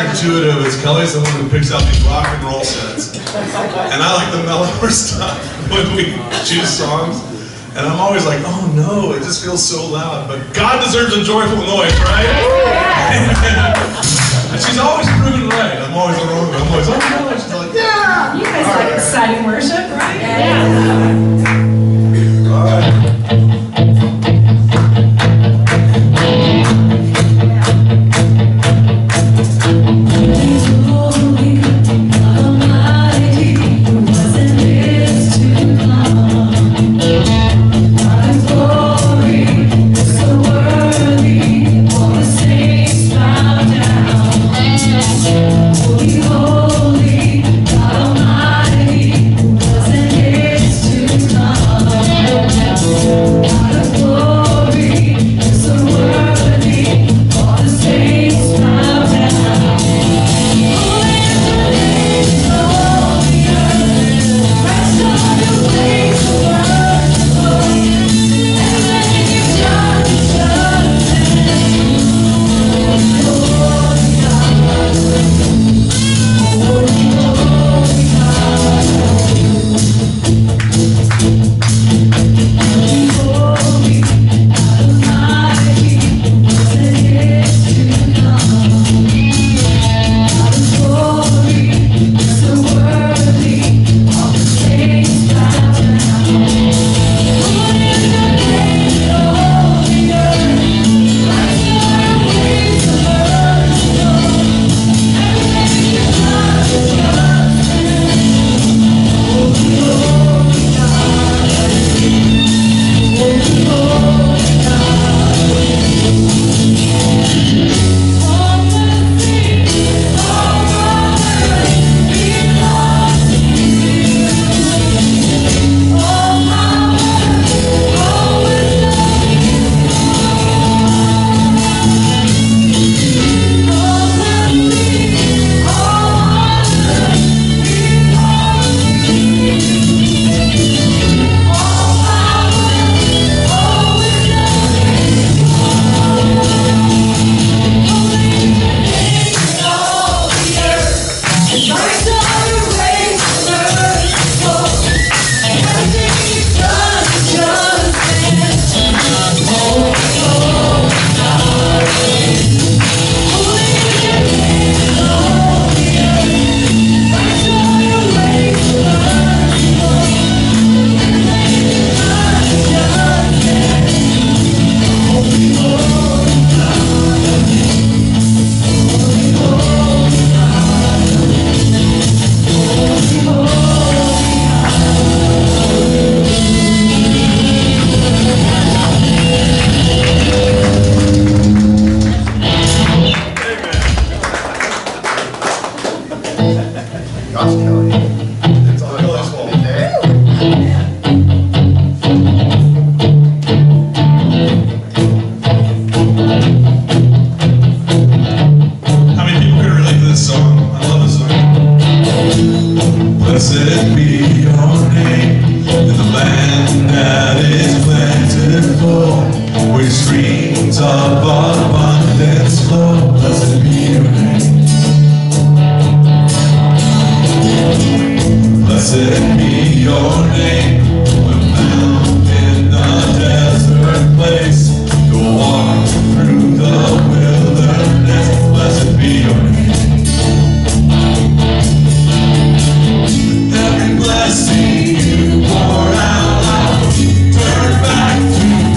intuitive is Kelly's the one who picks out these rock and roll sets. And I like the mellower stuff when we choose songs. And I'm always like, oh no, it just feels so loud. But God deserves a joyful noise, right? And she's always proven right. I'm always wrong. I'm always, oh no. She's like, yeah. You guys like exciting worship, right? Yeah. All right.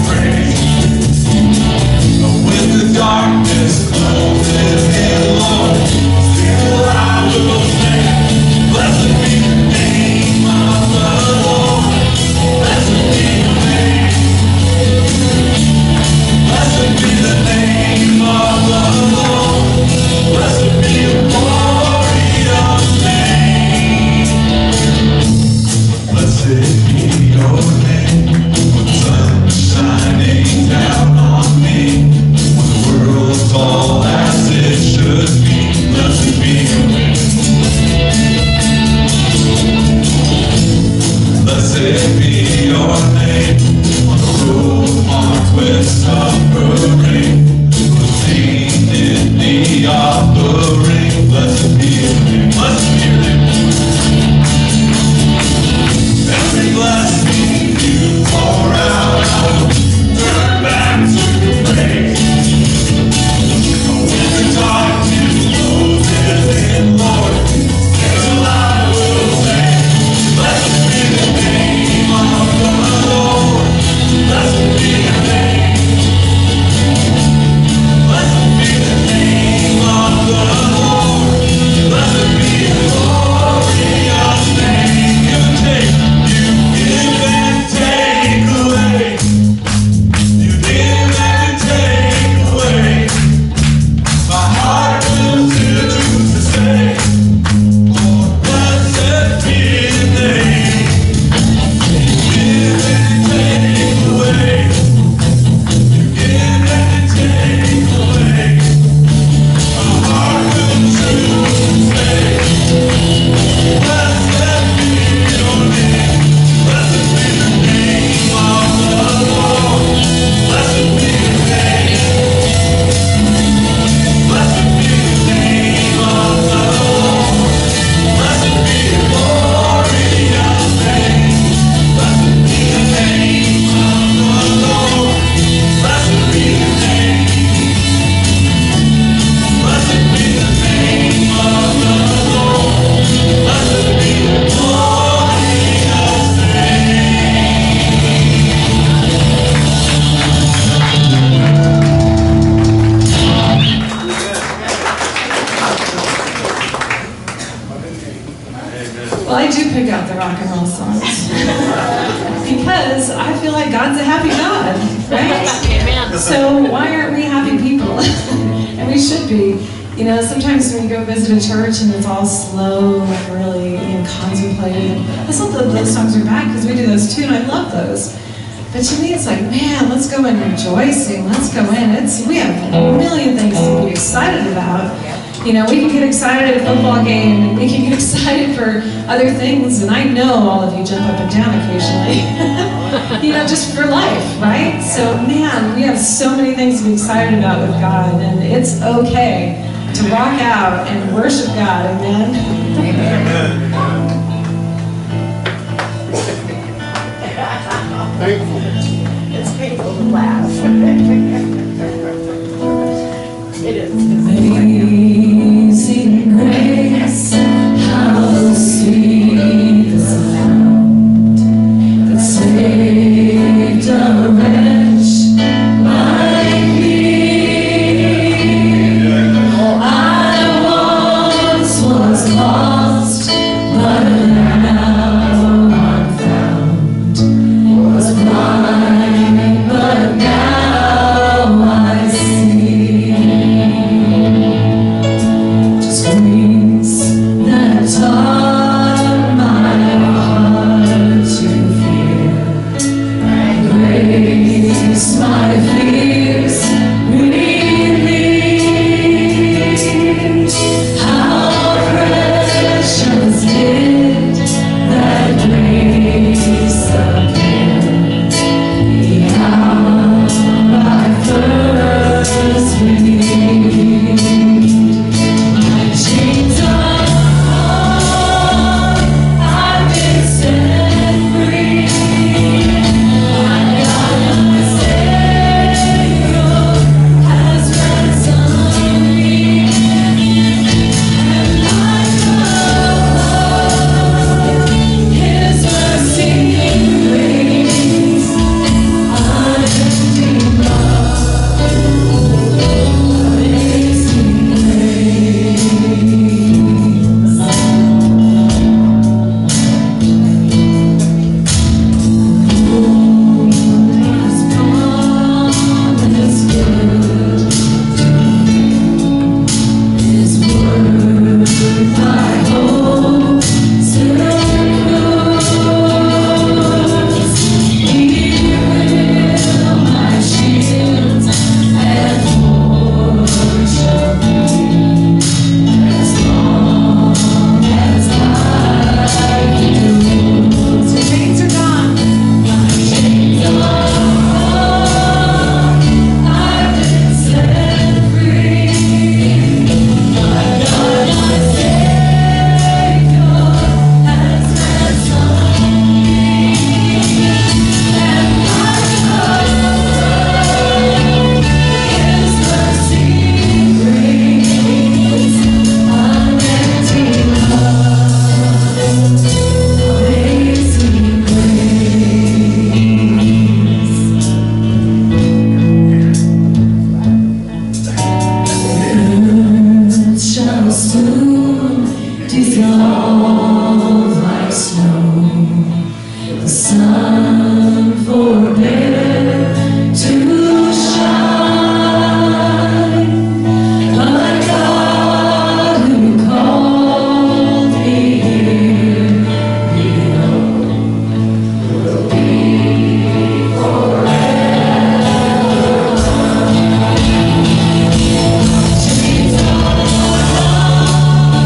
Darkness closes in, Lord. Well, I do pick out the rock and roll songs because I feel like God's a happy God, right? Amen. So why aren't we happy people? And we should be. You know, sometimes when you go visit a church and it's all slow and really, contemplative, that's what those songs are back, because we do those too, and I love those. But to me, it's like, man, let's go in rejoicing. Let's go in. We have a million things to be excited about. You know, we can get excited at a football game, and we can get excited for other things, and I know all of you jump up and down occasionally, just for life, right? So, man, we have so many things to be excited about with God, and it's okay to rock out and worship God, amen? Amen. Painful. It's painful to laugh. It is. Amazing grace, how sweet the sound that saved a wretch like me. I once was lost, but now I'm found. Was blind, but now I see. Just wings that taught my heart to fear, and grace my fears relieved. How precious did that grace appear, the hour I first believed. My chains are gone, I've been set free. My God, my Savior, has ransomed me, and like a flood, His mercy reigns, unending love, amazing grace. Has promised good to me. His word my hope still proves. He will my shield and fortune be, as long as I do. So chains are gone. My chains are gone. I've been set free. My God, my Savior, has ransomed me, and like a flood, His mercy reigns, unending love, amazing grace. Earth shall soon dissolve like snow. The sun forbid to shine, but God who called me here below will be forever. Chains are gone,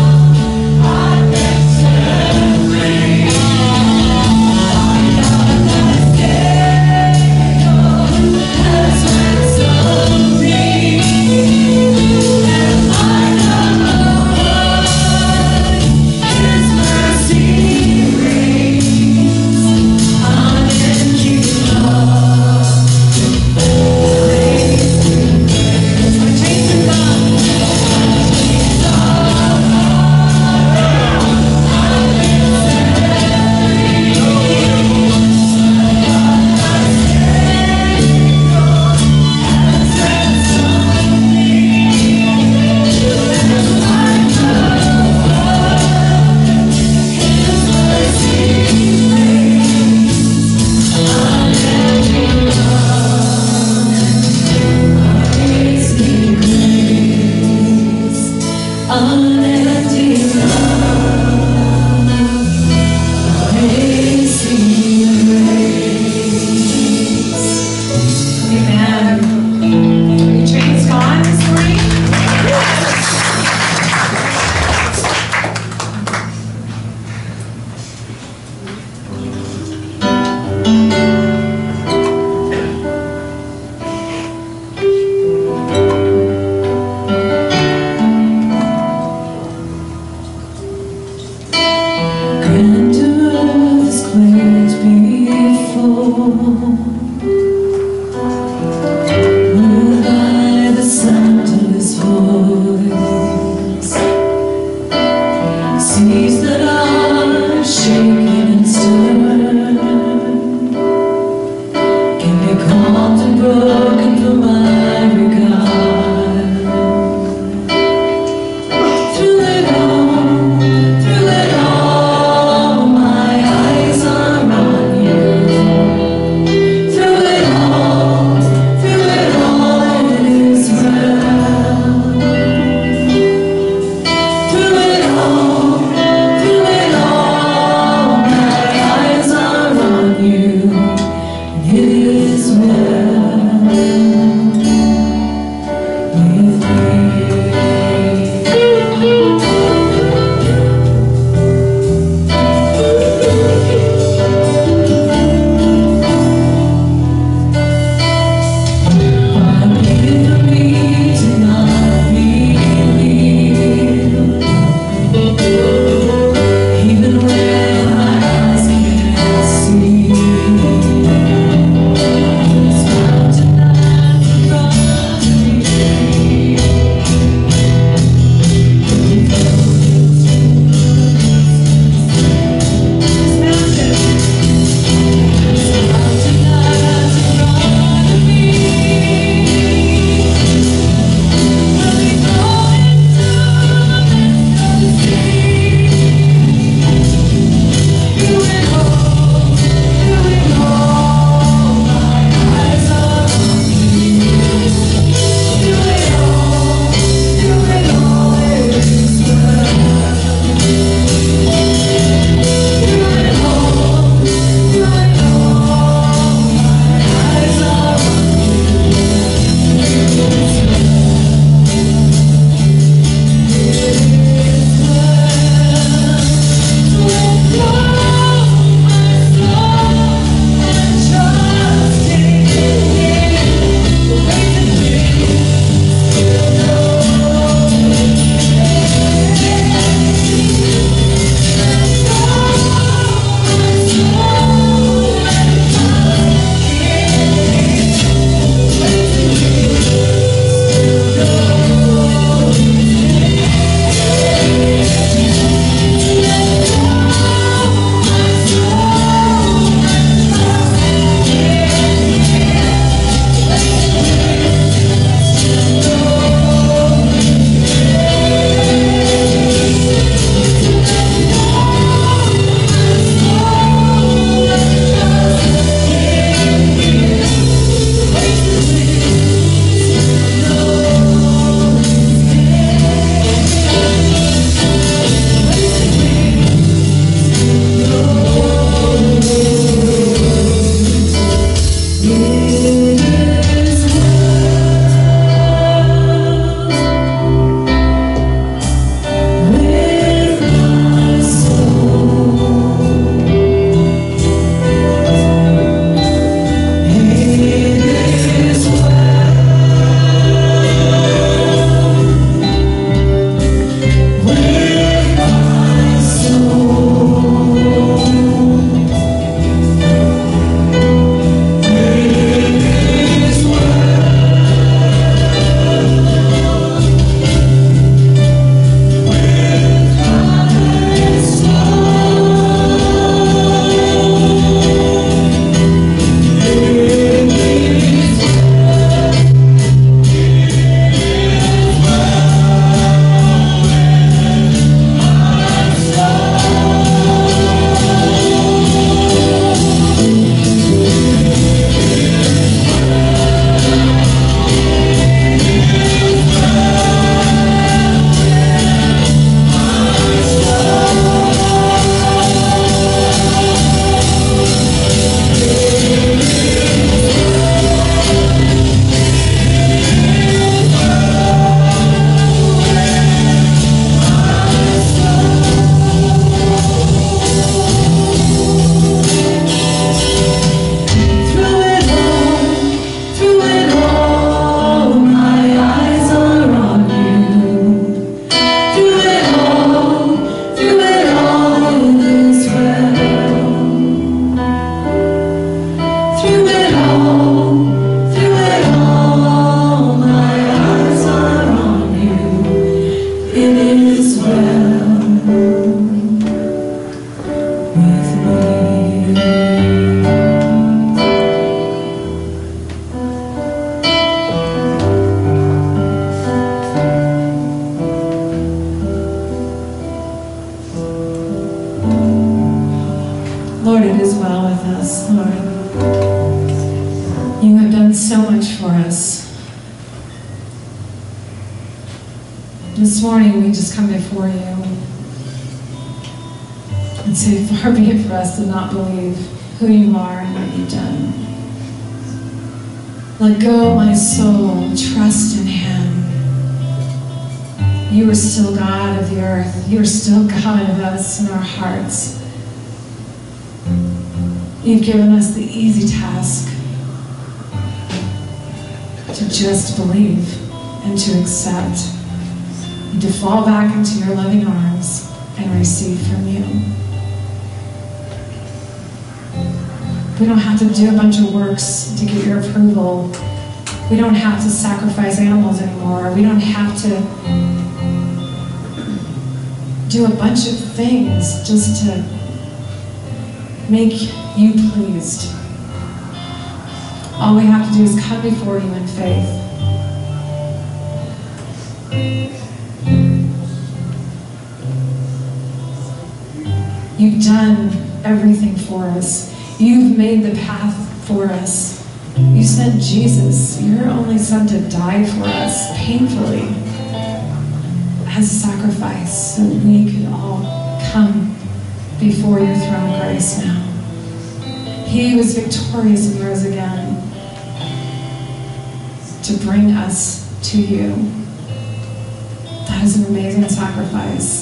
moved by the sound of his voice, seas that are shaken and stirred can be calmed and broken for my regard. Through it all, my eyes are on you. Through it all, it is well. Through it all, Lord, it is well with us, Lord. You have done so much for us. This morning we just come before you and say, far be it for us to not believe who you are and what you've done. Let go, my soul, trust in him. You are still God of the earth. You are still God of us in our hearts. You've given us the easy task to just believe and to accept and to fall back into your loving arms and receive from you. We don't have to do a bunch of works to get your approval. We don't have to sacrifice animals anymore. We don't have to do a bunch of things just to make you pleased. All we have to do is come before you in faith. You've done everything for us. You've made the path for us. You sent Jesus, your only son, to die for us painfully as a sacrifice so we could all come before your throne of grace now. He was victorious and rose again to bring us to you. That is an amazing sacrifice.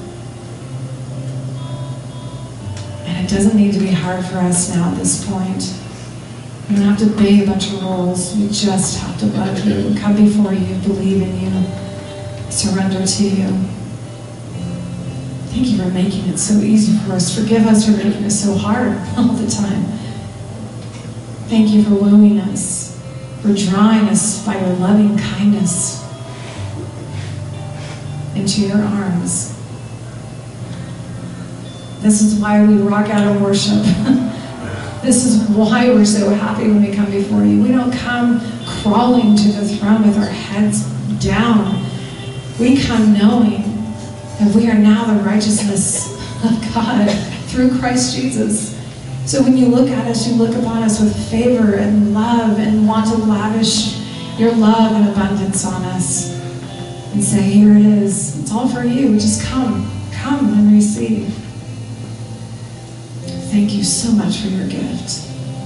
And it doesn't need to be hard for us now at this point. We don't have to obey a bunch of rules. We just have to love you, come before you, believe in you, surrender to you. Thank you for making it so easy for us. Forgive us for making it so hard all the time. Thank you for wooing us, for drawing us by your loving kindness into your arms. This is why we rock out in worship. This is why we're so happy when we come before you. We don't come crawling to the throne with our heads down. We come knowing that we are now the righteousness of God through Christ Jesus. So when you look at us, you look upon us with favor and love and want to lavish your love and abundance on us and say, here it is. It's all for you. Just come and receive. Thank you so much for your gift.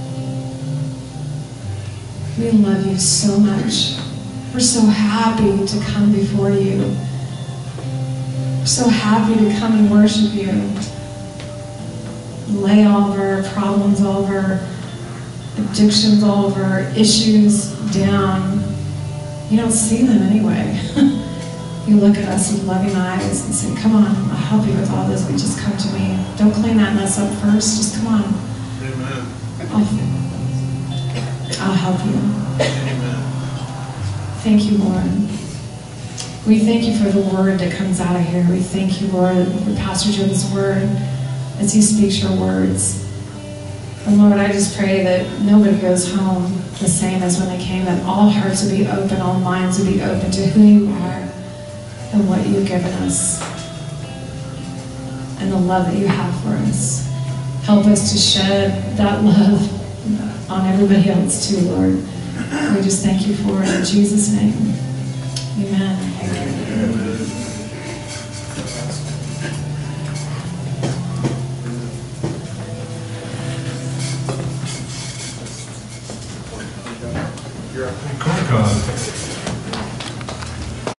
We love you so much. We're so happy to come before you. We're so happy to come and worship you. Lay all of our problems, all of our addictions, all of our issues down. You don't see them anyway. You look at us with loving eyes and say, come on, I'll help you with all this, but just come to me. Don't clean that mess up first, just come on. Amen. I'll help you. Amen. Thank you, Lord. We thank you for the word that comes out of here. We thank you, Lord, for Pastor Jim's word as he speaks your words. And Lord, I just pray that nobody goes home the same as when they came, that all hearts would be open, all minds would be open to who you are and what you've given us and the love that you have for us. Help us to shed that love on everybody else too, Lord. We just thank you for it in Jesus' name. Amen. You're up.